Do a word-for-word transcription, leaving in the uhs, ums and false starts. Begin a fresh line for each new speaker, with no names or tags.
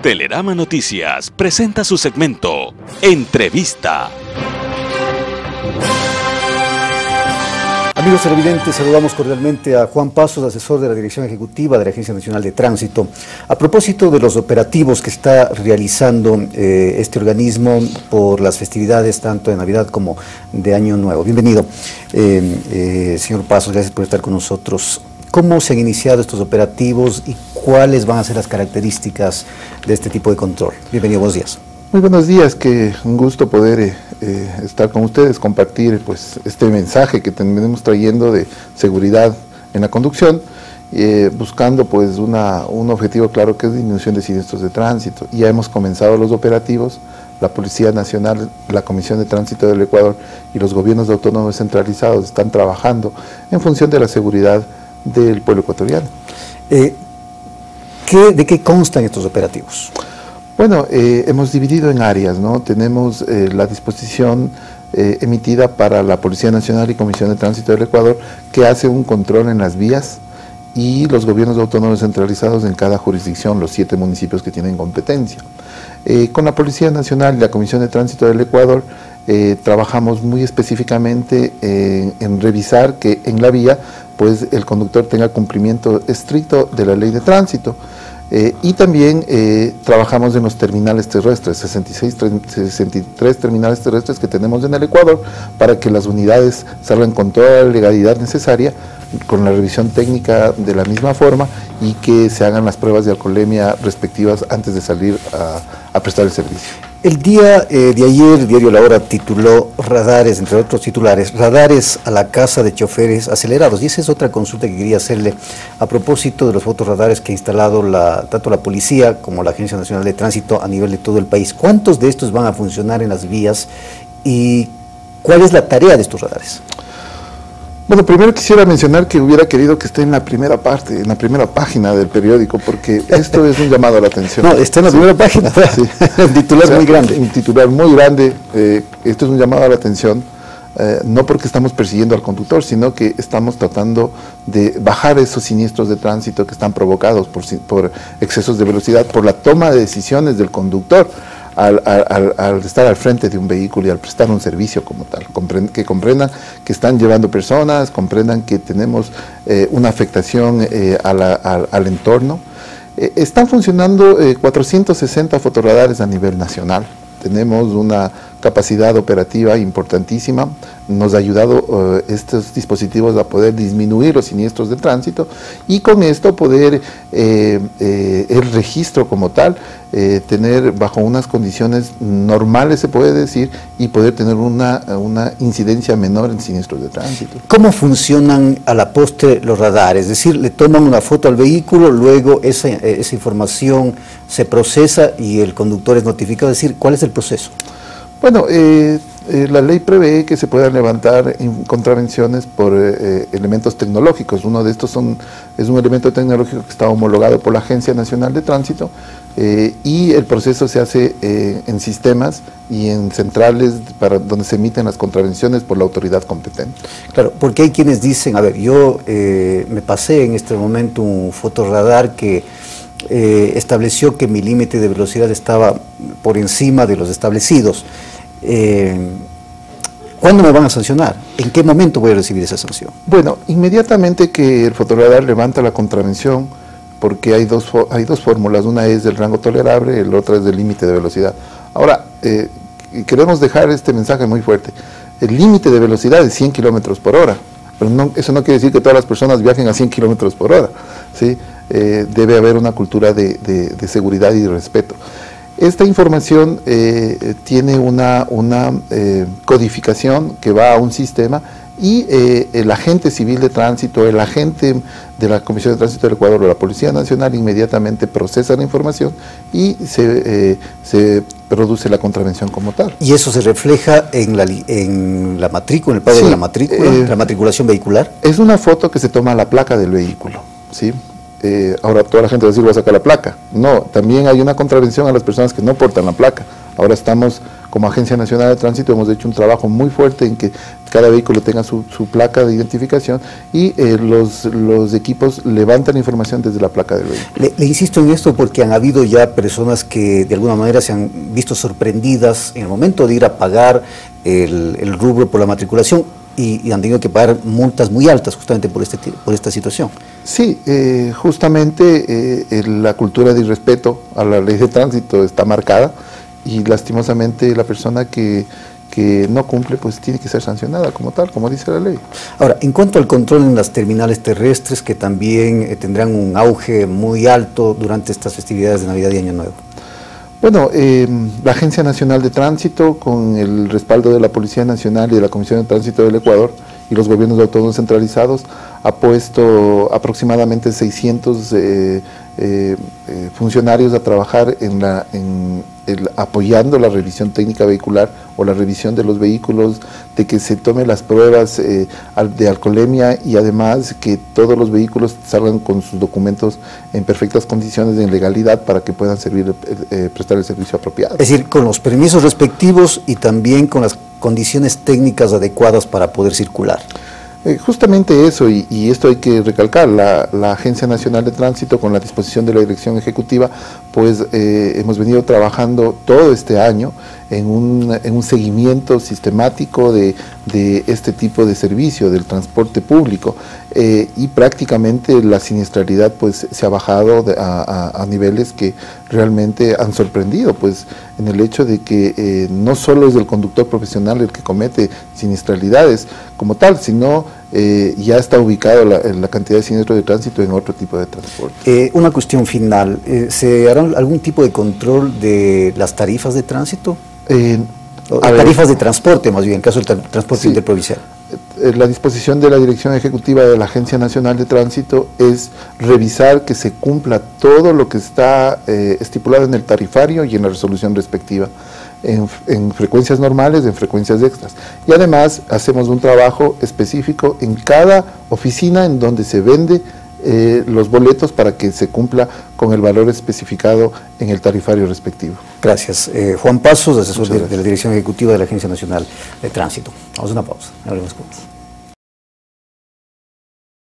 Telerama Noticias presenta su segmento Entrevista.
Amigos televidentes, saludamos cordialmente a Juan Pasos, asesor de la Dirección Ejecutiva de la Agencia Nacional de Tránsito. A propósito de los operativos que está realizando eh, este organismo por las festividades tanto de Navidad como de Año Nuevo. Bienvenido, eh, eh, señor Pasos, gracias por estar con nosotros. ¿Cómo se han iniciado estos operativos y cuáles van a ser las características de este tipo de control? Bienvenido, buenos días.
Muy buenos días, que un gusto poder eh, eh, estar con ustedes, compartir pues este mensaje que tenemos trayendo de seguridad en la conducción, eh, buscando pues una, un objetivo claro que es disminución de siniestros de tránsito. Ya hemos comenzado los operativos, la Policía Nacional, la Comisión de Tránsito del Ecuador y los gobiernos autónomos centralizados están trabajando en función de la seguridad del pueblo ecuatoriano.
Eh, ¿qué, ¿De qué constan estos operativos?
Bueno, eh, hemos dividido en áreas, ¿no? Tenemos eh, la disposición eh, emitida para la Policía Nacional y Comisión de Tránsito del Ecuador, que hace un control en las vías, y los gobiernos autónomos centralizados en cada jurisdicción, los siete municipios que tienen competencia. Eh, con la Policía Nacional y la Comisión de Tránsito del Ecuador eh, trabajamos muy específicamente en, en revisar que en la vía pues el conductor tenga cumplimiento estricto de la ley de tránsito. Eh, y también eh, trabajamos en los terminales terrestres, sesenta y seis, sesenta y tres terminales terrestres que tenemos en el Ecuador, para que las unidades salgan con toda la legalidad necesaria, con la revisión técnica de la misma forma, y que se hagan las pruebas de alcoholemia respectivas antes de salir a, a prestar el servicio.
El día eh, de ayer, el diario La Hora tituló radares, entre otros titulares, radares a la casa de choferes acelerados. Y esa es otra consulta que quería hacerle a propósito de los fotorradares que ha instalado la, tanto la policía como la Agencia Nacional de Tránsito a nivel de todo el país. ¿Cuántos de estos van a funcionar en las vías y cuál es la tarea de estos radares?
Bueno, primero quisiera mencionar que hubiera querido que esté en la primera parte, en la primera página del periódico, porque esto es un llamado a la atención.
No, está en la sí. primera página, sí. Un titular o sea, muy grande.
Un titular muy grande, eh, esto es un llamado a la atención, eh, no porque estamos persiguiendo al conductor, sino que estamos tratando de bajar esos siniestros de tránsito que están provocados por, por excesos de velocidad, por la toma de decisiones del conductor. Al, al, al estar al frente de un vehículo y al prestar un servicio como tal, Comprend, que comprendan que están llevando personas, comprendan que tenemos eh, una afectación eh, a la, al, al entorno. Eh, están funcionando eh, cuatrocientos sesenta fotorradares a nivel nacional. Tenemos una capacidad operativa importantísima, nos ha ayudado uh, estos dispositivos a poder disminuir los siniestros de tránsito y con esto poder eh, eh, el registro como tal, eh, tener bajo unas condiciones normales se puede decir y poder tener una, una incidencia menor en siniestros de tránsito.
¿Cómo funcionan a la postre los radares? Es decir, le toman una foto al vehículo, luego esa, esa información se procesa y el conductor es notificado, es decir, ¿cuál es el proceso?
Bueno, eh, eh, la ley prevé que se puedan levantar contravenciones por eh, elementos tecnológicos. Uno de estos son, es un elemento tecnológico que está homologado por la Agencia Nacional de Tránsito eh, y el proceso se hace eh, en sistemas y en centrales para donde se emiten las contravenciones por la autoridad competente.
Claro, porque hay quienes dicen, a ver, yo eh, me pasé en este momento un fotorradar que Eh, estableció que mi límite de velocidad estaba por encima de los establecidos. Eh, ¿Cuándo me van a sancionar? ¿En qué momento voy a recibir esa sanción?
Bueno, inmediatamente que el fotorradar levanta la contravención, porque hay dos, hay dos fórmulas, una es del rango tolerable y la otra es del límite de velocidad. Ahora, eh, queremos dejar este mensaje muy fuerte. El límite de velocidad es cien kilómetros por hora, pero no, eso no quiere decir que todas las personas viajen a cien kilómetros por hora, ¿sí? Eh, debe haber una cultura de, de, de seguridad y de respeto. Esta información eh, tiene una, una eh, codificación que va a un sistema y eh, el agente civil de tránsito, el agente de la Comisión de Tránsito del Ecuador o la Policía Nacional inmediatamente procesa la información y se, eh, se produce la contravención como tal.
¿Y eso se refleja en la, en la matrícula, en el pago
sí,
de la matrícula, eh, la matriculación vehicular?
Es una foto que se toma la placa del vehículo, ¿sí? Eh, ahora toda la gente va a decir, voy a sacar la placa. No, también hay una contravención a las personas que no portan la placa. Ahora estamos, como Agencia Nacional de Tránsito, hemos hecho un trabajo muy fuerte en que cada vehículo tenga su, su placa de identificación y eh, los, los equipos levantan información desde la placa del vehículo.
Le, le insisto en esto porque han habido ya personas que de alguna manera se han visto sorprendidas en el momento de ir a pagar el, el rubro por la matriculación y, y han tenido que pagar multas muy altas justamente por, este, por esta situación.
Sí, eh, justamente eh, la cultura de irrespeto a la ley de tránsito está marcada y lastimosamente la persona que que no cumple, pues tiene que ser sancionada como tal, como dice la ley.
Ahora, en cuanto al control en las terminales terrestres, que también eh, tendrán un auge muy alto durante estas festividades de Navidad y Año Nuevo.
Bueno, eh, la Agencia Nacional de Tránsito, con el respaldo de la Policía Nacional y de la Comisión de Tránsito del Ecuador y los gobiernos autónomos centralizados, ha puesto aproximadamente seiscientos eh, eh, eh, funcionarios a trabajar en la, en el, apoyando la revisión técnica vehicular o la revisión de los vehículos, de que se tomen las pruebas eh, de alcoholemia y además que todos los vehículos salgan con sus documentos en perfectas condiciones de legalidad para que puedan servir, eh, prestar el servicio apropiado.
Es decir, con los permisos respectivos y también con las condiciones técnicas adecuadas para poder circular.
Eh, justamente eso, y, y esto hay que recalcar, la, la Agencia Nacional de Tránsito, con la disposición de la Dirección Ejecutiva, pues eh, hemos venido trabajando todo este año en un, en un seguimiento sistemático de, de este tipo de servicio, del transporte público, eh, y prácticamente la siniestralidad pues se ha bajado de, a, a, a niveles que realmente han sorprendido, pues en el hecho de que eh, no solo es el conductor profesional el que comete siniestralidades como tal, sino eh, ya está ubicado la, la cantidad de siniestros de tránsito en otro tipo de transporte.
Eh, una cuestión final, eh, ¿se hará algún tipo de control de las tarifas de tránsito?
Eh,
o tarifas de transporte, más bien, en caso del tra transporte sí, interprovincial.
La disposición de la Dirección Ejecutiva de la Agencia Nacional de Tránsito es revisar que se cumpla todo lo que está eh, estipulado en el tarifario y en la resolución respectiva, en, en frecuencias normales, en frecuencias extras. Y además hacemos un trabajo específico en cada oficina en donde se vende Eh, los boletos para que se cumpla con el valor especificado en el tarifario respectivo.
Gracias. Eh, Juan Pasos, asesor de, de la Dirección Ejecutiva de la Agencia Nacional de Tránsito. Vamos a una pausa. Hablemos con